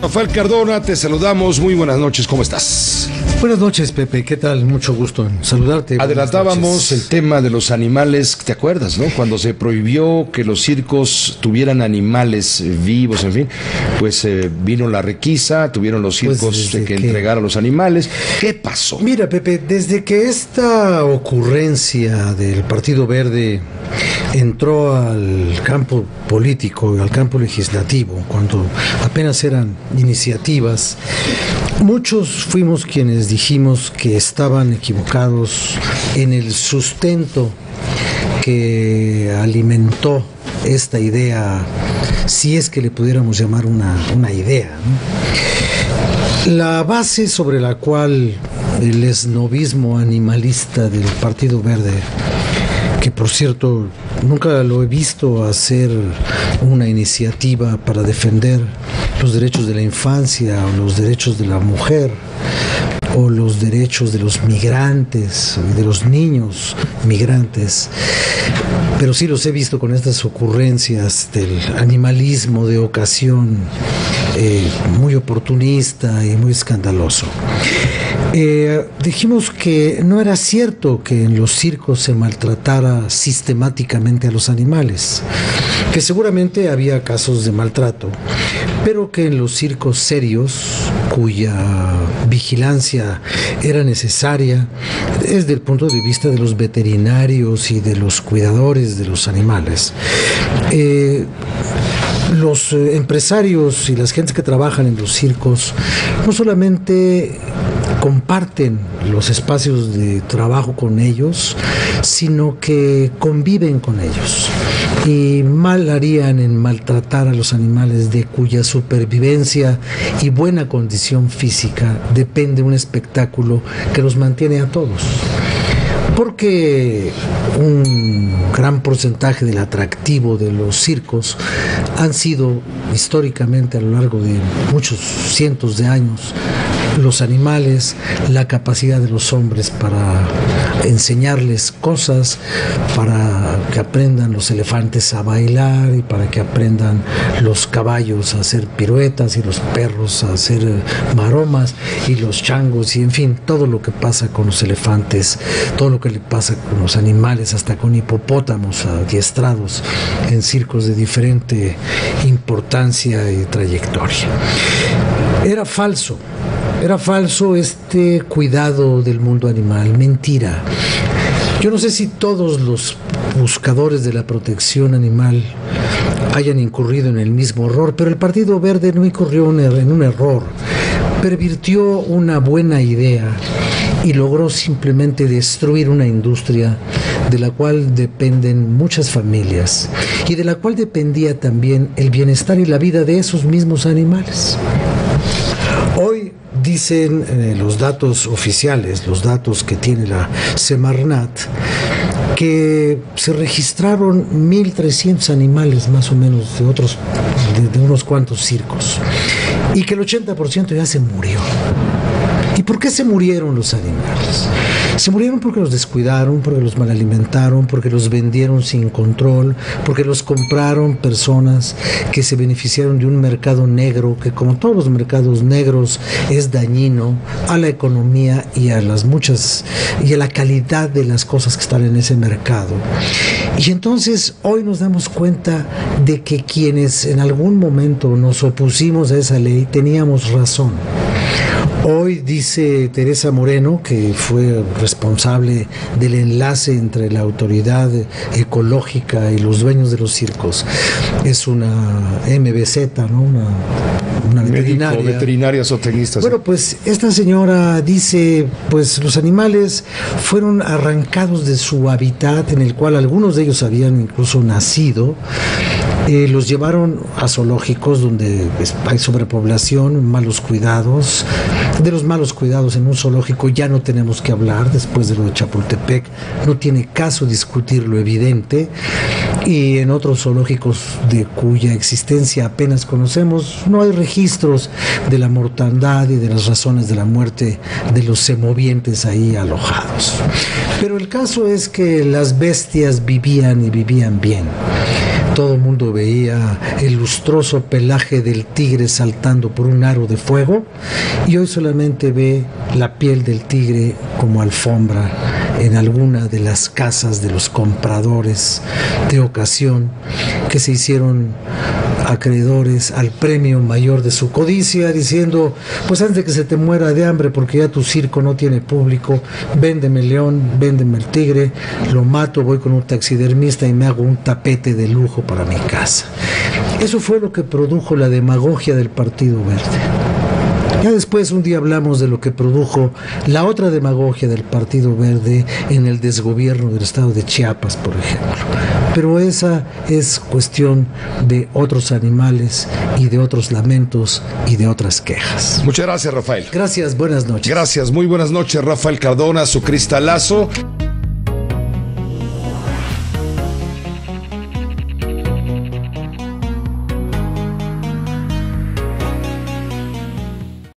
Rafael Cardona, te saludamos. Muy buenas noches, ¿cómo estás? Buenas noches, Pepe, ¿qué tal? Mucho gusto en saludarte. Adelantábamos el tema de los animales, ¿te acuerdas, no? Cuando se prohibió que los circos tuvieran animales vivos, en fin, pues vino la requisa, tuvieron los circos que entregar a los animales. ¿Qué pasó? Mira, Pepe, desde que esta ocurrencia del Partido Verde entró al campo político, al campo legislativo, cuando apenas eran iniciativas, muchos fuimos quienes dijimos que estaban equivocados en el sustento que alimentó esta idea, si es que le pudiéramos llamar una idea, ¿no? La base sobre la cual el esnovismo animalista del Partido Verde, que por cierto nunca lo he visto hacer una iniciativa para defender los derechos de la infancia o los derechos de la mujer o los derechos de los migrantes, de los niños migrantes, pero sí los he visto con estas ocurrencias del animalismo de ocasión, muy oportunista y muy escandaloso. Dijimos que no era cierto que en los circos se maltratara sistemáticamente a los animales, que seguramente había casos de maltrato, pero que en los circos serios, cuya vigilancia era necesaria desde el punto de vista de los veterinarios y de los cuidadores de los animales, los empresarios y las gentes que trabajan en los circos no solamente comparten los espacios de trabajo con ellos, sino que conviven con ellos. Y mal harían en maltratar a los animales de cuya supervivencia y buena condición física depende un espectáculo que los mantiene a todos. Porque un gran porcentaje del atractivo de los circos han sido históricamente a lo largo de muchos cientos de años los animales, la capacidad de los hombres para enseñarles cosas, para que aprendan los elefantes a bailar y para que aprendan los caballos a hacer piruetas y los perros a hacer maromas y los changos y en fin, todo lo que pasa con los elefantes, todo lo que le pasa con los animales, hasta con hipopótamos adiestrados en circos de diferente importancia y trayectoria. Era falso este cuidado del mundo animal, mentira. Yo no sé si todos los buscadores de la protección animal hayan incurrido en el mismo error, pero el Partido Verde no incurrió en un error, pervirtió una buena idea y logró simplemente destruir una industria de la cual dependen muchas familias y de la cual dependía también el bienestar y la vida de esos mismos animales. Hoy dicen los datos oficiales, los datos que tiene la Semarnat, que se registraron 1.300 animales más o menos de unos cuantos circos y que el 80% ya se murió. ¿Y por qué se murieron los animales? Se murieron porque los descuidaron, porque los malalimentaron, porque los vendieron sin control, porque los compraron personas que se beneficiaron de un mercado negro que, como todos los mercados negros, es dañino a la economía y a la calidad de las cosas que están en ese mercado. Y entonces hoy nos damos cuenta de que quienes en algún momento nos opusimos a esa ley teníamos razón. Hoy dice Teresa Moreno, que fue responsable del enlace entre la autoridad ecológica y los dueños de los circos, es una MBZ, ¿no? Una veterinaria. Veterinaria zootecnista. Bueno, pues esta señora dice, pues los animales fueron arrancados de su hábitat, en el cual algunos de ellos habían incluso nacido. Los llevaron a zoológicos donde hay sobrepoblación, malos cuidados. De los malos cuidados en un zoológico ya no tenemos que hablar después de lo de Chapultepec, no tiene caso discutir lo evidente. Y en otros zoológicos de cuya existencia apenas conocemos, no hay registros de la mortandad y de las razones de la muerte de los semovientes ahí alojados. Pero el caso es que las bestias vivían y vivían bien. todo el mundo veía el lustroso pelaje del tigre saltando por un aro de fuego, y hoy solamente ve la piel del tigre como alfombra en alguna de las casas de los compradores de ocasión que se hicieron acreedores al premio mayor de su codicia, diciendo: pues antes de que se te muera de hambre porque ya tu circo no tiene público, véndeme el león, véndeme el tigre, lo mato, voy con un taxidermista y me hago un tapete de lujo para mi casa. Eso fue lo que produjo la demagogia del Partido Verde. Ya después un día hablamos de lo que produjo la otra demagogia del Partido Verde en el desgobierno del estado de Chiapas, por ejemplo. Pero esa es cuestión de otros animales y de otros lamentos y de otras quejas. Muchas gracias, Rafael. Gracias, buenas noches. Gracias, muy buenas noches, Rafael Cardona, su cristalazo.